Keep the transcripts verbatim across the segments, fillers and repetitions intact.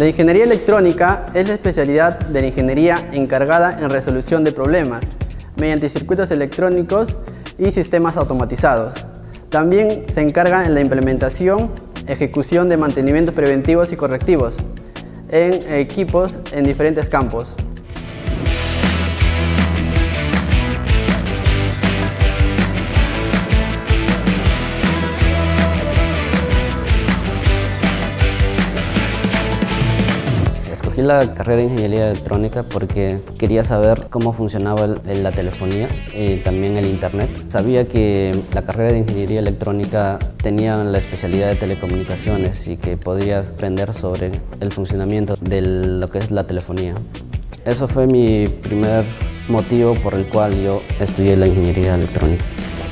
La ingeniería electrónica es la especialidad de la ingeniería encargada en resolución de problemas mediante circuitos electrónicos y sistemas automatizados. También se encarga en la implementación, ejecución de mantenimientos preventivos y correctivos en equipos en diferentes campos. Escogí la carrera de Ingeniería Electrónica porque quería saber cómo funcionaba el, la telefonía y también el Internet. Sabía que la carrera de Ingeniería Electrónica tenía la especialidad de telecomunicaciones y que podías aprender sobre el funcionamiento de lo que es la telefonía. Eso fue mi primer motivo por el cual yo estudié la Ingeniería Electrónica.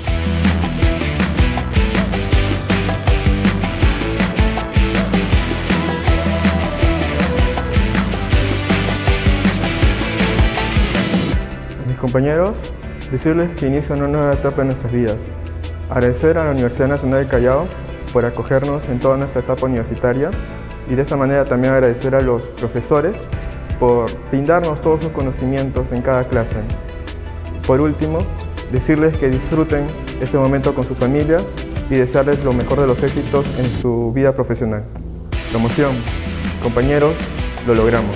Compañeros, decirles que inicia una nueva etapa en nuestras vidas. Agradecer a la Universidad Nacional del Callao por acogernos en toda nuestra etapa universitaria y de esa manera también agradecer a los profesores por brindarnos todos sus conocimientos en cada clase. Por último, decirles que disfruten este momento con su familia y desearles lo mejor de los éxitos en su vida profesional. Promoción. Compañeros, lo logramos.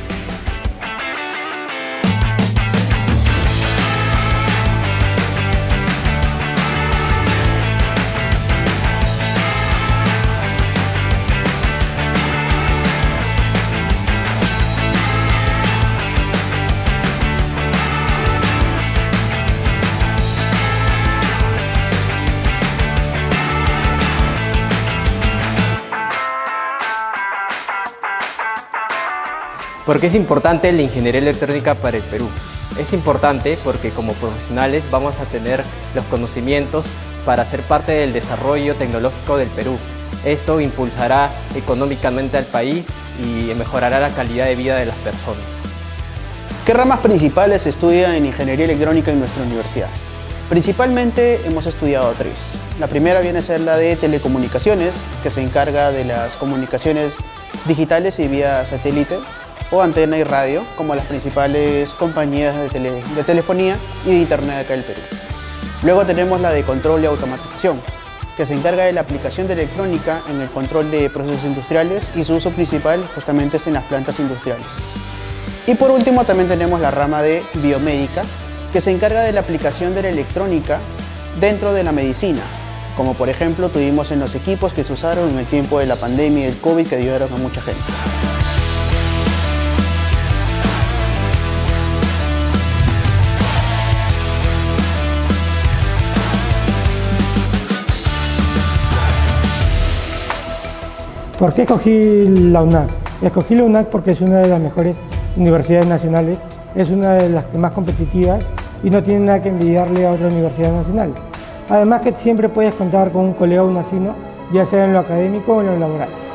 ¿Por qué es importante la ingeniería electrónica para el Perú? Es importante porque como profesionales vamos a tener los conocimientos para ser parte del desarrollo tecnológico del Perú. Esto impulsará económicamente al país y mejorará la calidad de vida de las personas. ¿Qué ramas principales se estudian en ingeniería electrónica en nuestra universidad? Principalmente hemos estudiado tres. La primera viene a ser la de telecomunicaciones, que se encarga de las comunicaciones digitales y vía satélite, o antena y radio, como las principales compañías de, tele, de telefonía y de internet acá en el Perú. Luego tenemos la de control y automatización, que se encarga de la aplicación de electrónica en el control de procesos industriales y su uso principal justamente es en las plantas industriales. Y por último también tenemos la rama de biomédica, que se encarga de la aplicación de la electrónica dentro de la medicina, como por ejemplo tuvimos en los equipos que se usaron en el tiempo de la pandemia y el COVID que ayudaron a mucha gente. ¿Por qué escogí la UNAC? Escogí la UNAC porque es una de las mejores universidades nacionales, es una de las más competitivas y no tiene nada que envidiarle a otra universidad nacional. Además que siempre puedes contar con un colega unacino, ya sea en lo académico o en lo laboral.